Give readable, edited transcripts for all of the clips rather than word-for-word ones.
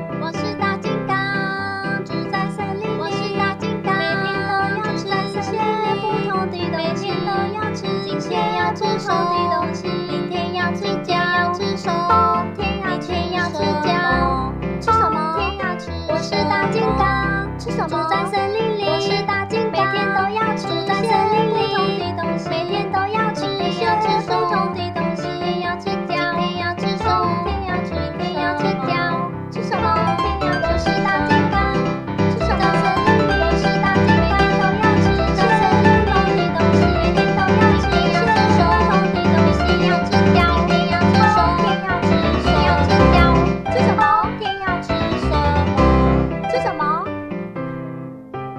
我是大金刚，住在森林里。我是大金刚，每天都要吃一些不同的东西。每天都要吃，今天要吃熟的东西，明天要吃饺，要吃熟，后天要吃饺。吃什么？天要吃。我是大金刚，吃什么？住在森林里。我是大金刚，每天都要吃一些不同的东西。每天都要吃一些不同的东西。明天要吃饺，明天要吃熟，明天要吃饺。吃什么？我是大金刚，吃什么？我是大金刚，每天都要吃一些不同的东西。每天都要吃一些不同的东西。明天要吃饺，明天要吃熟，明天要吃饺。吃什么？天要吃什么？吃什么？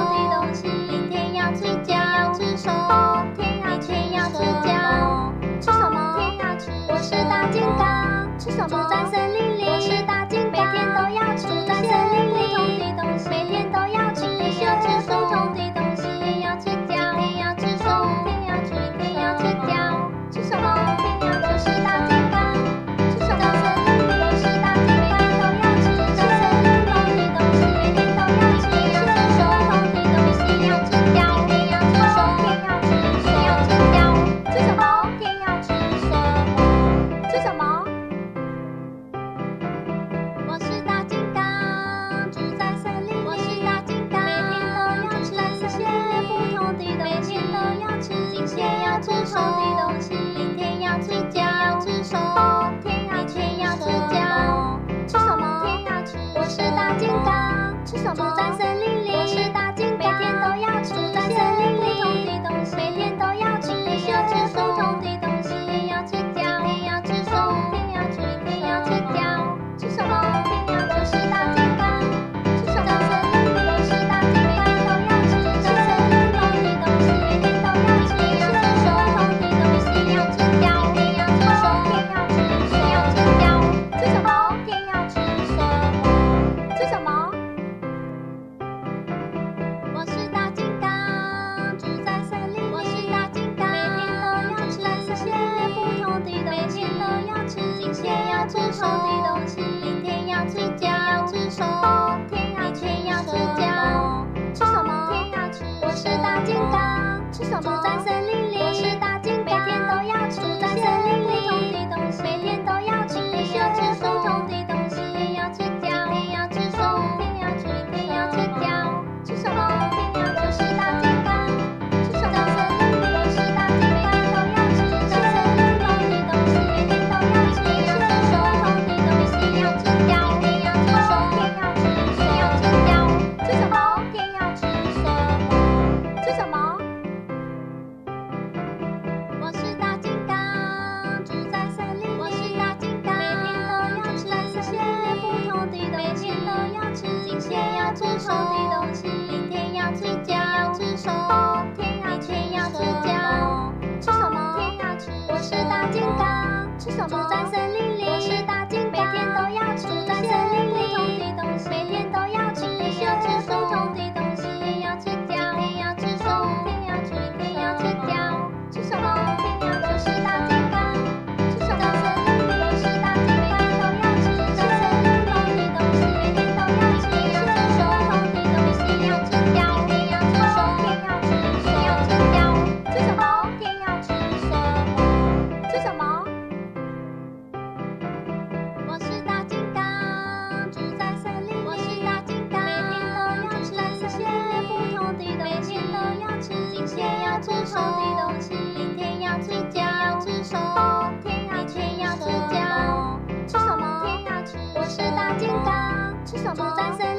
的东西。明天要吃饺，吃什么？明天要吃饺，吃什么？我是大金刚，吃什么？住在森林里，我是大金刚，每天都要吃在森林里不同的东西，每天都要吃一些不同的东西。明天要吃饺，明天要吃什么？明天要吃饺，吃什么？我是大金刚，吃什么？我是大金刚，每天都要吃在森林里不同的东西，每天都要吃一些不同的东西。明天要吃饺，明天要吃什么？明天要吃饺，吃什么？明天要吃什么？吃什么？我是大金刚，住在森林里。我是大金刚，每天都要吃一些不同的东西，每天都要吃一些不同的东西。明天要吃饺，吃什么？明天要吃饺，吃什么？我是大金刚，吃什么？住在森林里。我是大金刚，每天都要吃在森林里不同的东西，每天都要吃一些不同的东西。明天要吃饺，明天要吃什么？明天要吃饺，吃什么？我是大金刚，吃什么？我是大金刚，每天都要吃在森林里不同的东西，每天都要吃一些不同的东西。要吃饺，明天要吃什么？要吃饺，吃什么？明天要吃什么？吃什么？我是大金刚，住在森林里。我是大金刚，每天都要吃一些不同的东西，每天都要吃一些不同的东西。明天要吃饺，吃什么？明天要吃饺，吃什么？我是大金刚，吃什么？住在森林里。我是大金刚，每天都要吃在森林里不同的东西，每天都要吃一些不同的东西。明天要吃饺，明天要吃什么？明天要吃饺，吃什么？我是大金刚，吃什么？我是大金刚，每天都要吃在森林里不同的东西，每天都要吃一些不同的东西。要吃饺，明天要吃什么？要吃饺，吃什么？明天要吃什么？吃什么？我是大金刚，住在森林里。我是大金刚，每天都要吃一些不同的东西，每天都要吃一些不同的东西。明天要吃饺，吃什么？明天要吃饺，吃什么？我是大金刚，吃什么？住在森林里。我是大金刚，每天都要吃在森林里不同的东西，每天都要吃一些不同的东西。要吃饺，明天要吃什么？明天要吃饺，吃什么？我是大金刚，吃什么？我是大金刚，每天都要吃在森林里不同的东西，每天都要吃一些不同的东西。要吃饺，明天要吃什么？要吃饺，吃什么？明天要吃什么？吃什么？我是大金刚，住在森林里。我是大金刚，每天都要吃一些不同的东西，每天都要吃一些不同的东西。明天要吃饺，吃什么？明天要吃饺，吃什么？我是大金刚，吃什么？住在森